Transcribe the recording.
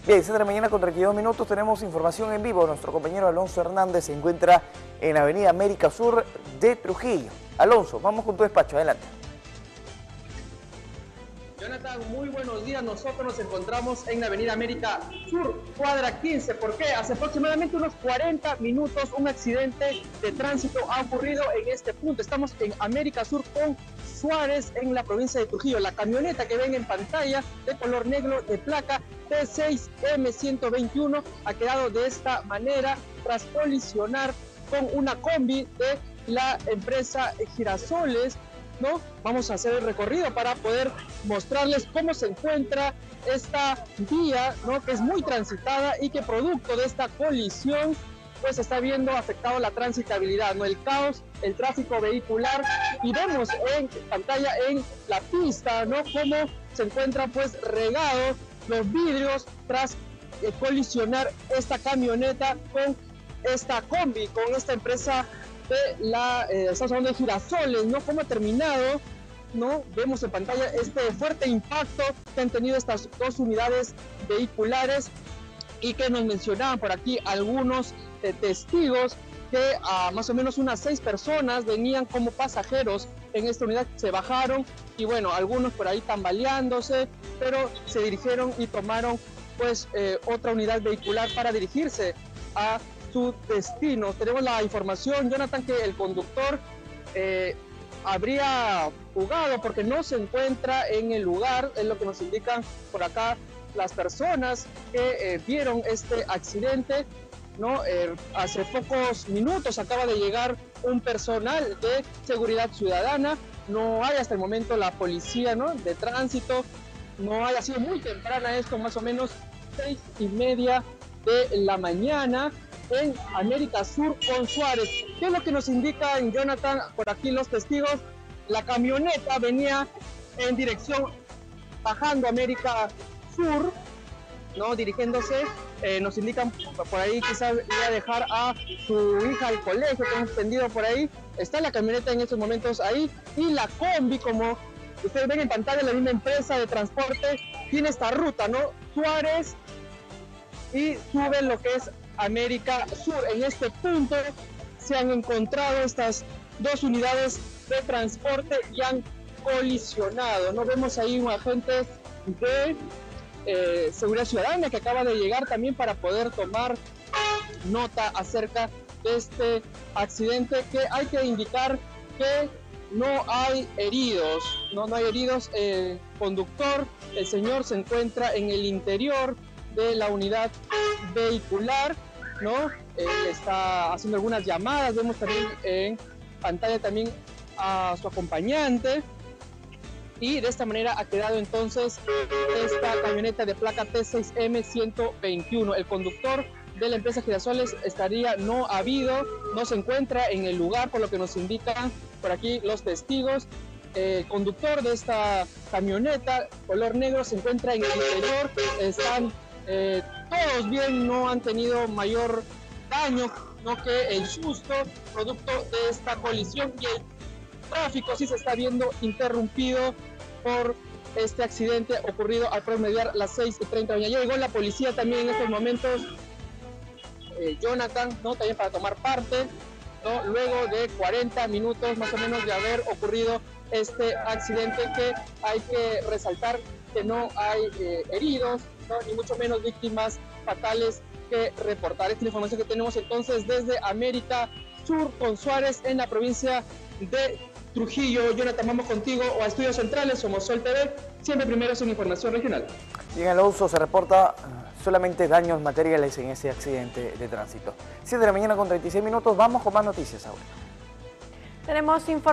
Bien, 7 de la mañana con 32 minutos, tenemos información en vivo. Nuestro compañero Alonso Hernández se encuentra en la avenida América Sur de Trujillo. Alonso, vamos con tu despacho, adelante. Jonathan, muy buenos días. Nosotros nos encontramos en la avenida América Sur, cuadra 15. ¿Por qué? Hace aproximadamente unos 40 minutos un accidente de tránsito ha ocurrido en este punto. Estamos en América Sur con Suárez en la provincia de Trujillo. La camioneta que ven en pantalla de color negro de placa T6M121 ha quedado de esta manera tras colisionar con una combi de la empresa Girasoles, ¿no? Vamos a hacer el recorrido para poder mostrarles cómo se encuentra esta vía, ¿no? Que es muy transitada y que producto de esta colisión pues está viendo afectado la transitabilidad, ¿no? El caos, el tráfico vehicular, y vemos en pantalla en la pista, ¿no? Cómo se encuentra pues regado los vidrios tras colisionar esta camioneta con esta combi, con esta empresa de estamos hablando de Girasoles, ¿no? Cómo ha terminado, ¿no? Vemos en pantalla este fuerte impacto que han tenido estas dos unidades vehiculares y que nos mencionaban por aquí algunos testigos que más o menos unas 6 personas venían como pasajeros en esta unidad, se bajaron y bueno, algunos por ahí tambaleándose, pero se dirigieron y tomaron pues otra unidad vehicular para dirigirse a su destino. Tenemos la información, Jonathan, que el conductor habría fugado porque no se encuentra en el lugar, es lo que nos indican por acá las personas que vieron este accidente, ¿no? Hace pocos minutos acaba de llegar un personal de seguridad ciudadana, no hay hasta el momento la policía, ¿no? De tránsito, no haya sido muy temprana esto, más o menos 6:30 de la mañana en América Sur con Suárez. ¿Qué es lo que nos indican, Jonathan, por aquí los testigos? La camioneta venía en dirección bajando América Sur, ¿no? Dirigiéndose, nos indican por ahí quizás iba a dejar a su hija al colegio, que hemos entendido por ahí. Está la camioneta en estos momentos ahí y la combi, como ustedes ven en pantalla, la misma empresa de transporte tiene esta ruta, ¿no? Suárez y sube lo que es América Sur. En este punto se han encontrado estas dos unidades de transporte y han colisionado, ¿no? Vemos ahí un agente de seguridad ciudadana que acaba de llegar también para poder tomar nota acerca de este accidente, que hay que indicar que no hay heridos, no hay heridos. El conductor, el señor, se encuentra en el interior de la unidad vehicular, ¿no? Está haciendo algunas llamadas, vemos también en pantalla también a su acompañante, y de esta manera ha quedado entonces esta camioneta de placa T6M121. El conductor de la empresa Girasoles no se encuentra en el lugar, por lo que nos indican por aquí los testigos. El conductor de esta camioneta color negro se encuentra en el interior, están todos bien, no han tenido mayor daño, no que el susto producto de esta colisión, y el tráfico sí se está viendo interrumpido por este accidente ocurrido al promediar las 6:30 de la mañana. Ya llegó la policía también en estos momentos, Jonathan, ¿no? También para tomar parte, ¿no? Luego de 40 minutos más o menos de haber ocurrido este accidente, que hay que resaltar que no hay heridos, ¿no? Ni mucho menos víctimas fatales que reportar. Esta es la información que tenemos entonces desde América Sur con Suárez en la provincia de Trujillo. Jonathan, vamos contigo o a Estudios Centrales, somos Sol TV, siempre primeros en información regional. Bien, Alonso, se reporta solamente daños materiales en ese accidente de tránsito. 7 de la mañana con 36 minutos, vamos con más noticias ahora. Tenemos información.